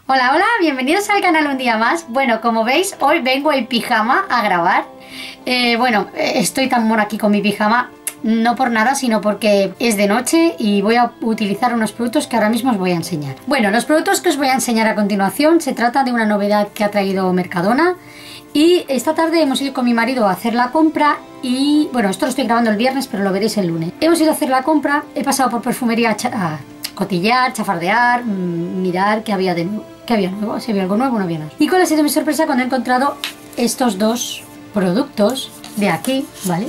Hola, hola, bienvenidos al canal un día más. Bueno, como veis, hoy vengo en pijama a grabar. Estoy tan mona aquí con mi pijama, no por nada, sino porque es de noche y voy a utilizar unos productos que ahora mismo os voy a enseñar. Bueno, los productos que os voy a enseñar a continuación se trata de una novedad que ha traído Mercadona. Y esta tarde hemos ido con mi marido a hacer la compra y, bueno, esto lo estoy grabando el viernes, pero lo veréis el lunes. Hemos ido a hacer la compra, he pasado por perfumería a cotillar, chafardear, mirar qué había de nuevo. ¿Qué había nuevo? Si había algo nuevo, no había nada. ¿Y cuál ha sido mi sorpresa cuando he encontrado estos dos productos de aquí, ¿vale?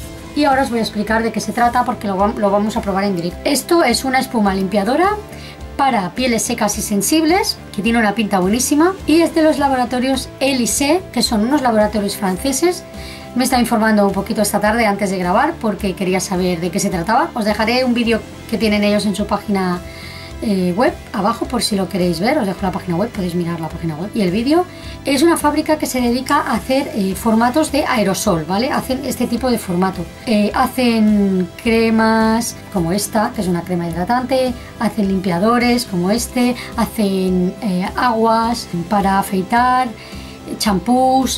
Y ahora os voy a explicar de qué se trata porque lo vamos a probar en directo. Esto es una espuma limpiadora para pieles secas y sensibles, que tiene una pinta buenísima, y es de los laboratorios Elysée, que son unos laboratorios franceses. Me he estado informando un poquito esta tarde antes de grabar porque quería saber de qué se trataba. Os dejaré un vídeo que tienen ellos en su página web abajo por si lo queréis ver. Os dejo la página web, podéis mirar la página web y el vídeo. Es una fábrica que se dedica a hacer formatos de aerosol, ¿vale? Hacen este tipo de formato. Hacen cremas como esta, que es una crema hidratante, hacen limpiadores como este, hacen aguas para afeitar, champús.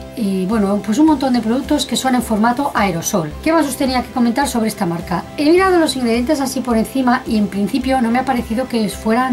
Bueno, pues un montón de productos que son en formato aerosol. ¿Qué más os tenía que comentar sobre esta marca? He mirado los ingredientes así por encima y en principio no me ha parecido que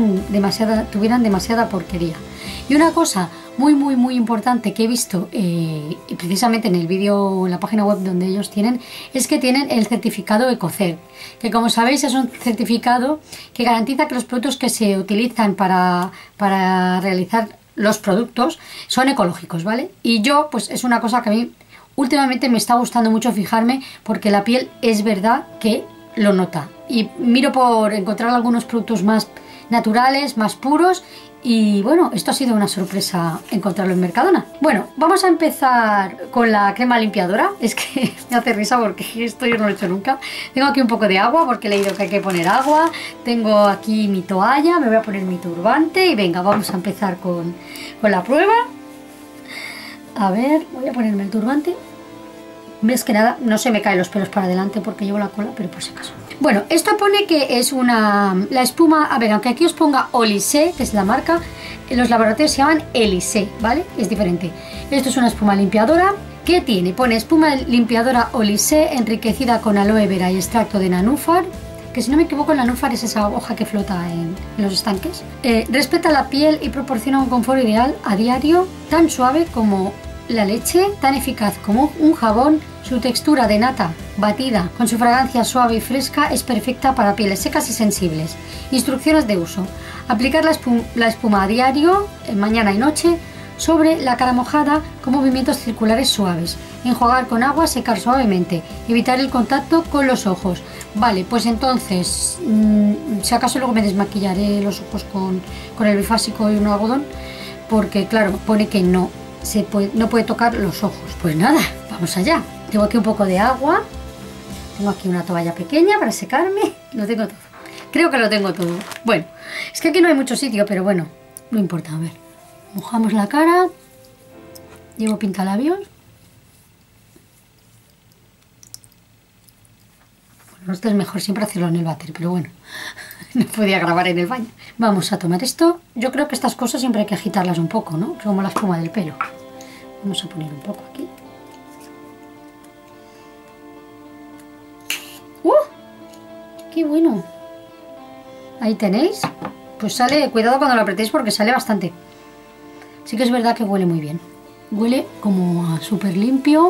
tuvieran demasiada porquería. Y una cosa muy importante que he visto precisamente en el vídeo, en la página web donde ellos tienen, es que tienen el certificado Ecocert, que como sabéis es un certificado que garantiza que los productos que se utilizan para realizar los productos son ecológicos, ¿vale? Y yo, pues es una cosa que a mí últimamente me está gustando mucho fijarme porque la piel es verdad que lo nota. Y miro por encontrar algunos productos más naturales, más puros. Y bueno, esto ha sido una sorpresa encontrarlo en Mercadona. Bueno, vamos a empezar con la crema limpiadora. Es que me hace risa porque esto yo no lo he hecho nunca. Tengo aquí un poco de agua porque he leído que hay que poner agua. Tengo aquí mi toalla, me voy a poner mi turbante y venga, vamos a empezar con la prueba. A ver, voy a ponerme el turbante. Ves que nada, no se me caen los pelos para adelante porque llevo la cola, pero por si acaso. Bueno, esto pone que es la espuma, a ver, aunque aquí os ponga Elysée, que es la marca, los laboratorios se llaman Elysée, ¿vale? Es diferente. Esto es una espuma limpiadora. ¿Qué tiene? Pone espuma limpiadora Elysée enriquecida con aloe vera y extracto de nanúfar, que si no me equivoco el nanúfar es esa hoja que flota en los estanques. Respeta la piel y proporciona un confort ideal a diario, tan suave como la leche, tan eficaz como un jabón. Su textura de nata batida con su fragancia suave y fresca es perfecta para pieles secas y sensibles. Instrucciones de uso: aplicar la espuma a diario, mañana y noche, sobre la cara mojada con movimientos circulares suaves. Enjuagar con agua, secar suavemente. Evitar el contacto con los ojos. Vale, pues entonces, si acaso luego me desmaquillaré los ojos con el bifásico y un algodón, porque claro, pone que no puede tocar los ojos. Pues nada, vamos allá. Tengo aquí un poco de agua, tengo aquí una toalla pequeña para secarme, lo tengo todo. Creo que lo tengo todo. Bueno, es que aquí no hay mucho sitio, pero bueno, no importa. A ver, mojamos la cara, llevo pintalabios. Bueno, esto es mejor siempre hacerlo en el váter, pero bueno, no podía grabar en el baño. Vamos a tomar esto. Yo creo que estas cosas siempre hay que agitarlas un poco, ¿no? Como la espuma del pelo. Vamos a poner un poco aquí. ¡Qué bueno! Ahí tenéis. Pues sale, cuidado cuando lo apretéis porque sale bastante. Sí que es verdad que huele muy bien. Huele como a súper limpio.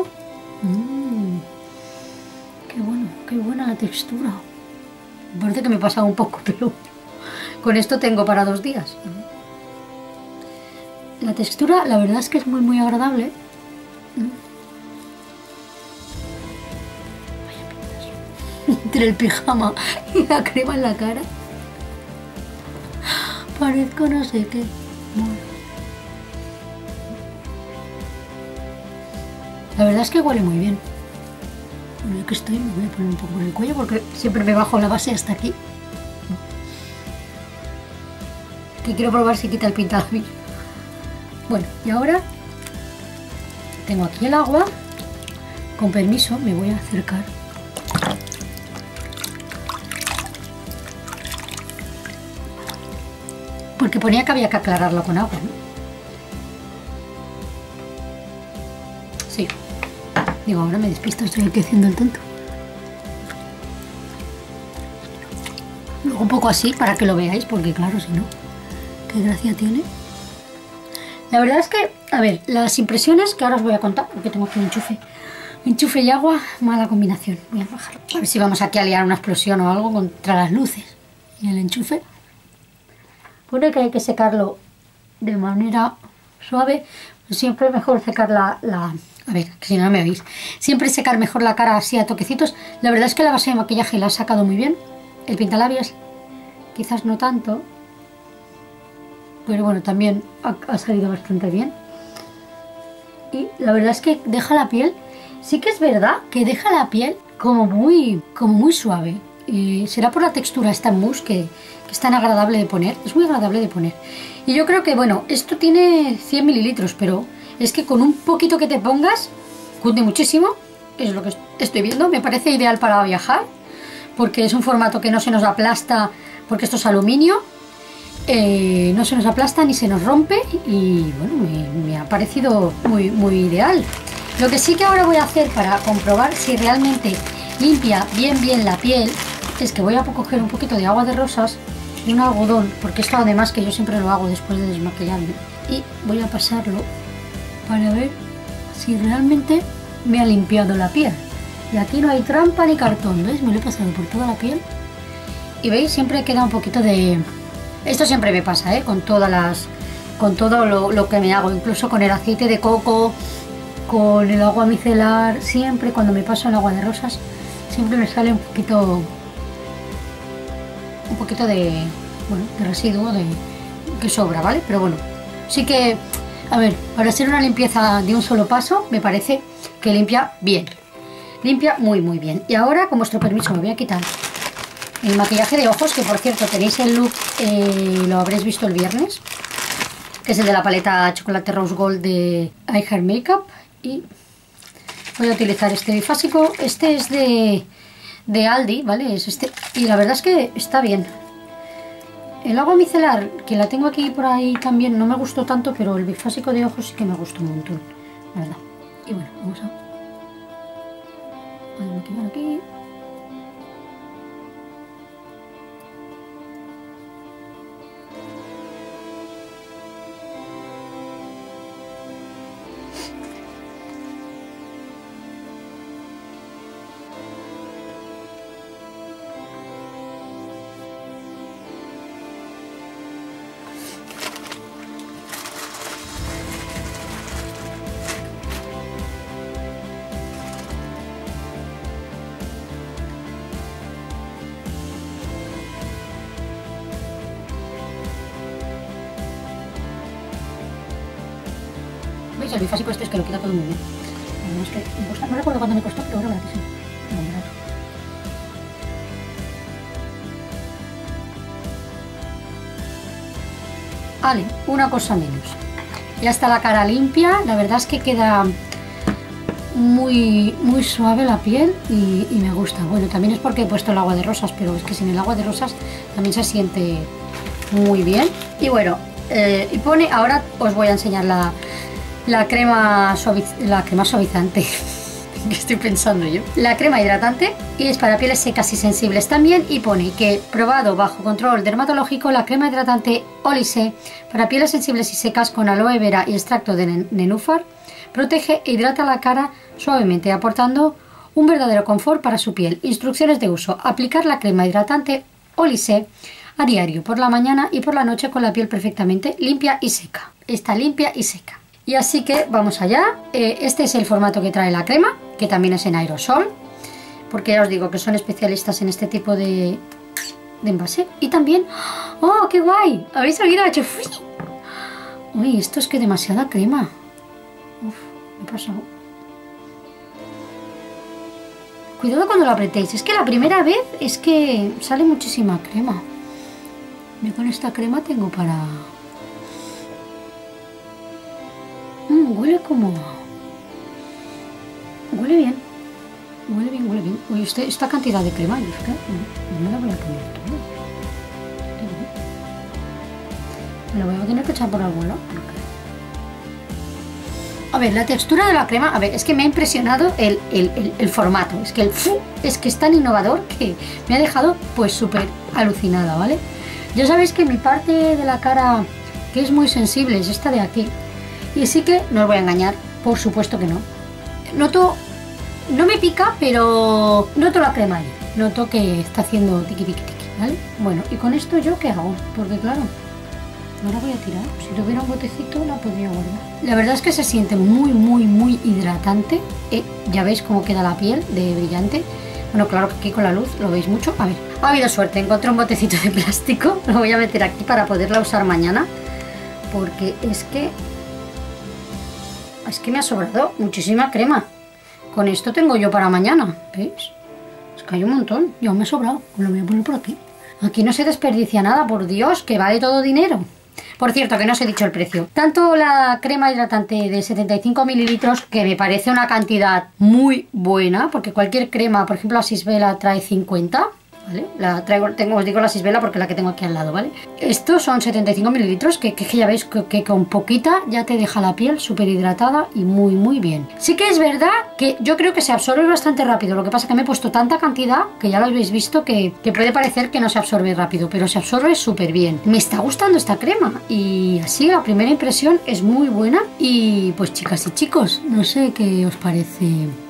¡Qué bueno! ¡Qué buena la textura! Me parece que me he pasado un poco, pero con esto tengo para 2 días. La textura, la verdad es que es muy agradable. Entre el pijama y la crema en la cara parezco no sé qué. La verdad es que huele muy bien. Bueno, ya que estoy, me voy a poner un poco en el cuello porque siempre me bajo la base hasta aquí, que quiero probar si quita el pintalabios. Bueno, y ahora tengo aquí el agua. Con permiso, me voy a acercar. porque Que ponía que había que aclararlo con agua, ¿no? Sí. Digo, ahora me despisto, estoy aquí haciendo el tonto. Luego un poco así para que lo veáis, porque claro, si no, qué gracia tiene. La verdad es que, a ver, las impresiones que ahora os voy a contar, porque tengo aquí un enchufe. Enchufe y agua, mala combinación. Voy a bajarlo. A ver si vamos aquí a liar una explosión o algo contra las luces. Y el enchufe. Pone que hay que secarlo de manera suave. Siempre es mejor secar la... A ver, que si no me oís. Siempre secar mejor la cara así a toquecitos. La verdad es que la base de maquillaje la ha sacado muy bien. El pintalabios quizás no tanto. Pero bueno, también ha salido bastante bien. Y la verdad es que deja la piel... Sí que es verdad que deja la piel como muy suave. Y será por la textura esta en mousse que es tan agradable de poner. Es muy agradable de poner. Y yo creo que, bueno, esto tiene 100 mililitros, pero es que con un poquito que te pongas, cunde muchísimo. Es lo que estoy viendo. Me parece ideal para viajar, porque es un formato que no se nos aplasta, porque esto es aluminio. No se nos aplasta ni se nos rompe. Y bueno, me ha parecido muy ideal. Lo que sí que ahora voy a hacer para comprobar si realmente limpia bien la piel es que voy a coger un poquito de agua de rosas y un algodón, porque esto además que yo siempre lo hago después de desmaquillarme, y voy a pasarlo para ver si realmente me ha limpiado la piel. Y aquí no hay trampa ni cartón, ¿veis? Me lo he pasado por toda la piel y veis, siempre queda un poquito de... Esto siempre me pasa, con todas las... con todo lo que me hago, incluso con el aceite de coco, con el agua micelar, siempre cuando me paso el agua de rosas, siempre me sale un poquito de, bueno, de residuo que sobra, ¿vale? Pero bueno, sí que, a ver, para ser una limpieza de un solo paso, me parece que limpia bien. Limpia muy bien. Y ahora, con vuestro permiso, me voy a quitar el maquillaje de ojos, que por cierto tenéis el look, lo habréis visto el viernes, que es el de la paleta Chocolate Rose Gold de I Hair Makeup. Y voy a utilizar este bifásico. Este es de Aldi, ¿vale? Es este. Y la verdad es que está bien. El agua micelar, que la tengo aquí por ahí también, no me gustó tanto, pero el bifásico de ojos sí que me gustó un montón, la verdad. Y bueno, vamos a maquillar aquí. ¿Veis? El bifásico este es que lo quita todo muy bien. Además que me gusta, no recuerdo cuánto me costó, pero ahora baratísimo. Muy barato. Vale, una cosa menos. Ya está la cara limpia. La verdad es que queda muy suave la piel y me gusta. Bueno, también es porque he puesto el agua de rosas, pero es que sin el agua de rosas también se siente muy bien. Y bueno, y pone, ahora os voy a enseñar la crema suavizante. ¿Qué estoy pensando yo? La crema hidratante, y es para pieles secas y sensibles también, y pone que probado bajo control dermatológico la crema hidratante Olise para pieles sensibles y secas con aloe vera y extracto de nenúfar protege e hidrata la cara suavemente, aportando un verdadero confort para su piel. Instrucciones de uso: aplicar la crema hidratante Olise a diario, por la mañana y por la noche, con la piel perfectamente limpia y seca. Está limpia y seca. Y así que vamos allá. Este es el formato que trae la crema, que también es en aerosol, porque ya os digo que son especialistas en este tipo de envase. Y también, ¡oh, qué guay! ¿Habéis oído? Ha hecho ¡fui! Uy, esto es que demasiada crema. Uf, me he pasado. Cuidado cuando lo apretéis, es que la primera vez es que sale muchísima crema. Yo con esta crema tengo para... huele como... Huele bien. Huele bien. Uy, esta cantidad de crema, no me la voy a poner todo. Me lo voy a tener que echar por algún lado. A ver, la textura de la crema, a ver, es que me ha impresionado el formato. Es que es tan innovador que me ha dejado pues súper alucinada, ¿vale? Ya sabéis que mi parte de la cara que es muy sensible es esta de aquí. Y sí que, no os voy a engañar, por supuesto que no. Noto, no me pica, pero noto la crema ahí. Noto que está haciendo tiqui tiqui tiqui, ¿vale? Bueno, ¿y con esto yo qué hago? Porque claro, no la voy a tirar. Si tuviera un botecito la podría guardar. La verdad es que se siente muy, muy, muy hidratante. Ya veis cómo queda la piel de brillante. Bueno, claro que aquí con la luz lo veis mucho. A ver, ha habido suerte. Encontré un botecito de plástico. Lo voy a meter aquí para poderla usar mañana. Porque es que me ha sobrado muchísima crema. Con esto tengo yo para mañana. ¿Veis? Es que hay un montón. Y aún me ha sobrado. Lo voy a poner por aquí. Aquí no se desperdicia nada, por Dios, que vale todo dinero. Por cierto, que no os he dicho el precio. Tanto la crema hidratante de 75 mililitros, que me parece una cantidad muy buena, porque cualquier crema, por ejemplo la Sisvela trae 50, ¿vale? Os digo la Sisvela porque es la que tengo aquí al lado, ¿vale? Estos son 75 mililitros, que ya veis que con poquita ya te deja la piel súper hidratada y muy, muy bien. Sí que es verdad que yo creo que se absorbe bastante rápido, lo que pasa que me he puesto tanta cantidad, que ya lo habéis visto, que puede parecer que no se absorbe rápido, pero se absorbe súper bien. Me está gustando esta crema y así la primera impresión es muy buena. Y pues chicas y chicos, no sé qué os parece.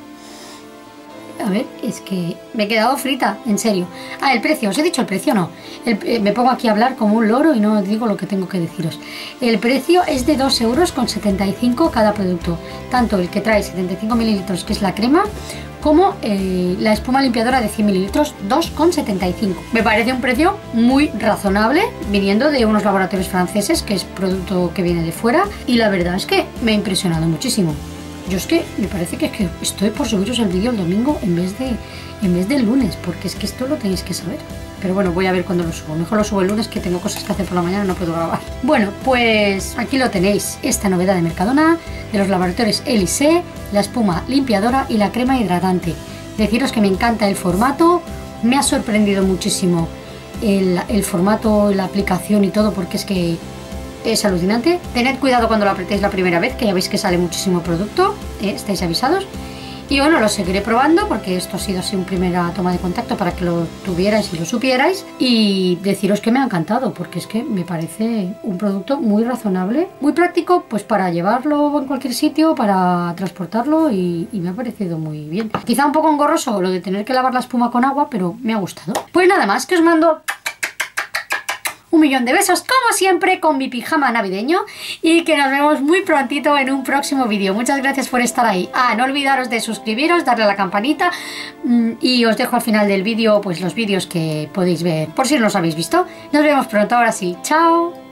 A ver, es que me he quedado frita, en serio. Ah, el precio, ¿os he dicho el precio? No. Me pongo aquí a hablar como un loro y no digo lo que tengo que deciros. El precio es de 2,75 € cada producto. Tanto el que trae 75 mililitros, que es la crema, como la espuma limpiadora de 100 mililitros, 2,75. Me parece un precio muy razonable, viniendo de unos laboratorios franceses, que es producto que viene de fuera. Y la verdad es que me ha impresionado muchísimo. Yo es que me parece que estoy por subiros el vídeo el domingo en vez del lunes, porque es que esto lo tenéis que saber. Pero bueno, voy a ver cuándo lo subo. Mejor lo subo el lunes, que tengo cosas que hacer por la mañana y no puedo grabar. Bueno, pues aquí lo tenéis, esta novedad de Mercadona, de los laboratorios Elise, la espuma limpiadora y la crema hidratante. Deciros que me encanta el formato, me ha sorprendido muchísimo el formato, la aplicación y todo, porque es que es alucinante. Tened cuidado cuando lo apretéis la primera vez, que ya veis que sale muchísimo producto, estáis avisados. Y bueno, lo seguiré probando porque esto ha sido así una primera toma de contacto para que lo tuvierais y lo supierais. Y deciros que me ha encantado porque es que me parece un producto muy razonable, muy práctico pues para llevarlo en cualquier sitio, para transportarlo y me ha parecido muy bien. Quizá un poco engorroso lo de tener que lavar la espuma con agua, pero me ha gustado. Pues nada más, que os mando un millón de besos, como siempre, con mi pijama navideño, y que nos vemos muy prontito en un próximo vídeo. Muchas gracias por estar ahí. No olvidaros de suscribiros, darle a la campanita, y os dejo al final del vídeo pues los vídeos que podéis ver, por si no los habéis visto. Nos vemos pronto, ahora sí. ¡Chao!